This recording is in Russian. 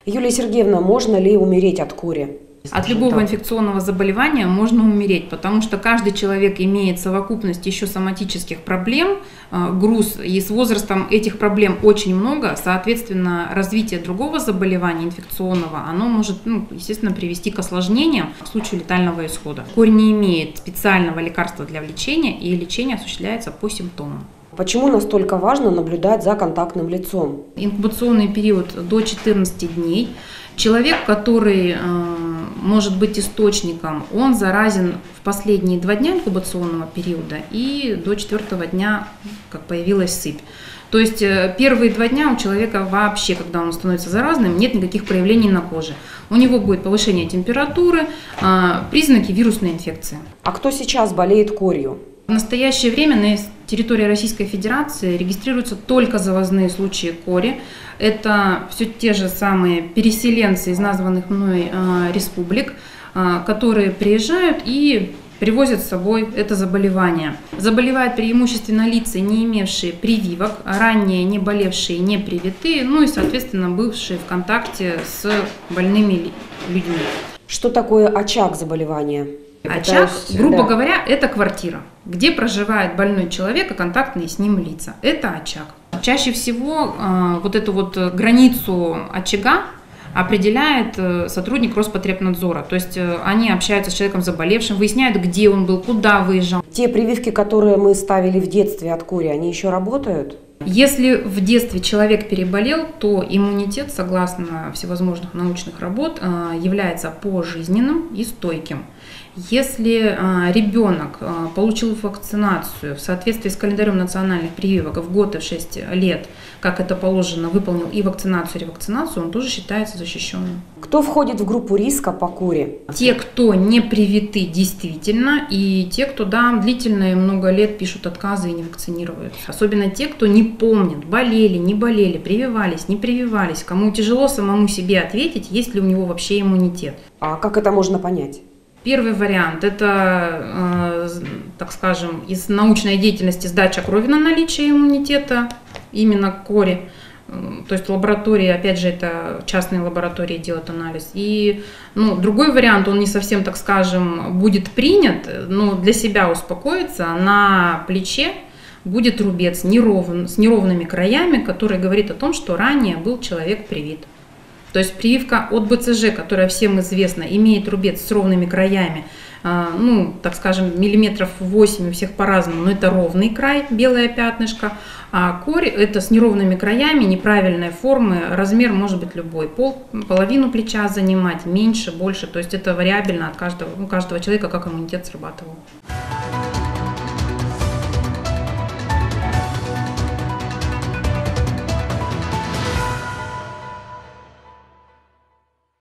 Юлия Сергеевна, можно ли умереть от кори? От любого инфекционного заболевания можно умереть, потому что каждый человек имеет совокупность еще соматических проблем, груз, и с возрастом этих проблем очень много, соответственно, развитие другого заболевания инфекционного, оно может, естественно, привести к осложнениям в случае летального исхода. Корь не имеет специального лекарства для лечения, и лечение осуществляется по симптомам. Почему настолько важно наблюдать за контактным лицом? Инкубационный период до 14 дней. Человек, который может быть источником, он заразен в последние 2 дня инкубационного периода и до 4-го дня, как появилась сыпь. То есть первые 2 дня у человека вообще, когда он становится заразным, нет никаких проявлений на коже. У него будет повышение температуры, признаки вирусной инфекции. А кто сейчас болеет корью? В настоящее время на территории Российской Федерации регистрируются только завозные случаи кори. Это все те же самые переселенцы из названных мной республик, которые приезжают и привозят с собой это заболевание. Заболевают преимущественно лица, не имевшие прививок, ранее не болевшие, не привитые, и, соответственно, бывшие в контакте с больными людьми. Что такое очаг заболевания? Очаг, грубо говоря, это квартира, где проживает больной человек и контактные с ним лица. Это очаг. Чаще всего вот эту вот границу очага определяет сотрудник Роспотребнадзора. То есть они общаются с человеком заболевшим, выясняют, где он был, куда выезжал. Те прививки, которые мы ставили в детстве от кори, они еще работают? Если в детстве человек переболел, то иммунитет, согласно всевозможных научных работ, является пожизненным и стойким. Если ребенок получил вакцинацию в соответствии с календарем национальных прививок в год и в 6 лет, как это положено, выполнил и вакцинацию, и ревакцинацию, он тоже считается защищенным. Кто входит в группу риска по кори? Те, кто не привиты действительно, и те, кто длительно и много лет пишут отказы и не вакцинируются. Особенно те, кто не помнят, болели, не болели, прививались, не прививались, кому тяжело самому себе ответить, есть ли у него вообще иммунитет. А как это можно понять? Первый вариант – это, так скажем, из научной деятельности сдача крови на наличие иммунитета, именно к кори. То есть лаборатории, опять же, это частные лаборатории делают анализ. И другой вариант, он не совсем, так скажем, будет принят, но для себя успокоиться, на плече будет рубец с неровными краями, который говорит о том, что ранее был человек привит. То есть прививка от БЦЖ, которая всем известна, имеет рубец с ровными краями, так скажем, миллиметров 8, у всех по-разному, но это ровный край, белое пятнышко, а корь это с неровными краями, неправильной формы, размер может быть любой, половину плеча занимать, меньше, больше, то есть это вариабельно от каждого человека, как иммунитет срабатывал.